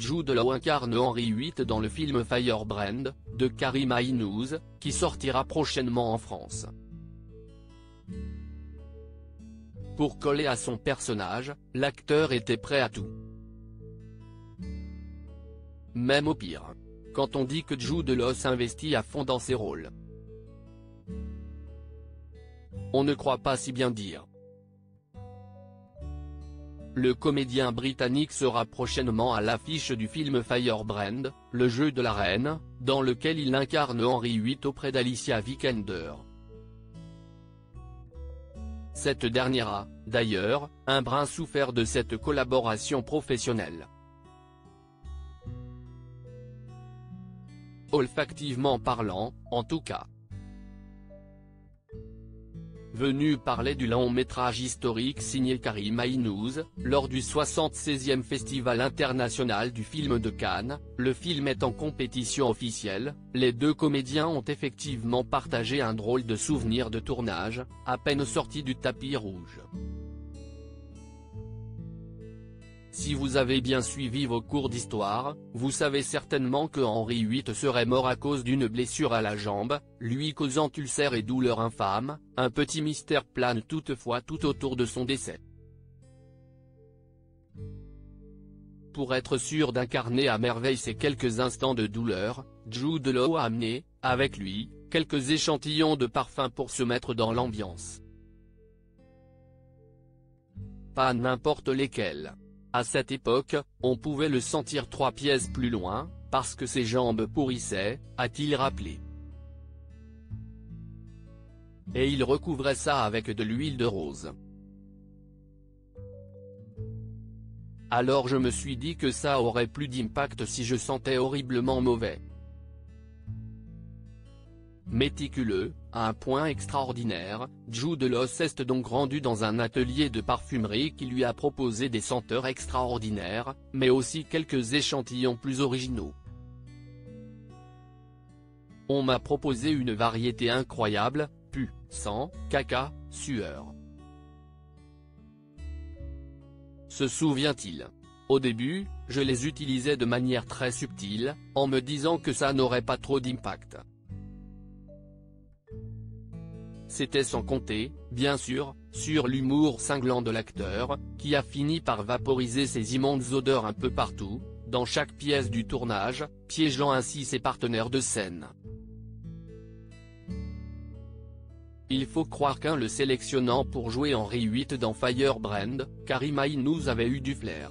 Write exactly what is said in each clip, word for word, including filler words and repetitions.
Jude Law incarne Henry huit dans le film Firebrand, de Karim Aynouz, qui sortira prochainement en France. Pour coller à son personnage, l'acteur était prêt à tout. Même au pire. Quand on dit que Jude Law s'investit à fond dans ses rôles, on ne croit pas si bien dire. Le comédien britannique sera prochainement à l'affiche du film Firebrand, le jeu de la reine, dans lequel il incarne Henry huit auprès d'Alicia Vikander. Cette dernière a, d'ailleurs, un brin souffert de cette collaboration professionnelle. Olfactivement parlant, en tout cas. Venu parler du long-métrage historique signé Karim Aynouz, lors du soixante-seizième Festival international du film de Cannes, le film est en compétition officielle, les deux comédiens ont effectivement partagé un drôle de souvenir de tournage, à peine sorti du tapis rouge. Si vous avez bien suivi vos cours d'histoire, vous savez certainement que Henry huit serait mort à cause d'une blessure à la jambe, lui causant ulcères et douleurs infâmes. Un petit mystère plane toutefois tout autour de son décès. Pour être sûr d'incarner à merveille ces quelques instants de douleur, Jude Law a amené, avec lui, quelques échantillons de parfum pour se mettre dans l'ambiance. Pas n'importe lesquels. À cette époque, on pouvait le sentir trois pièces plus loin, parce que ses jambes pourrissaient, a-t-il rappelé. Et il recouvrait ça avec de l'huile de rose. Alors je me suis dit que ça aurait plus d'impact si je sentais horriblement mauvais. Méticuleux, à un point extraordinaire, Jude Law s'est donc rendu dans un atelier de parfumerie qui lui a proposé des senteurs extraordinaires, mais aussi quelques échantillons plus originaux. On m'a proposé une variété incroyable, pu, sang, caca, sueur. Se souvient-il? Au début, je les utilisais de manière très subtile, en me disant que ça n'aurait pas trop d'impact. C'était sans compter, bien sûr, sur l'humour cinglant de l'acteur, qui a fini par vaporiser ses immondes odeurs un peu partout, dans chaque pièce du tournage, piégeant ainsi ses partenaires de scène. Il faut croire qu'en le sélectionnant pour jouer Henry huit dans Firebrand, Karim Aynouz avait eu du flair.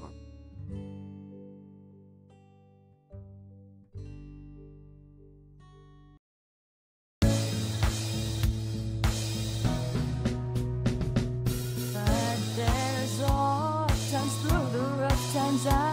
Times I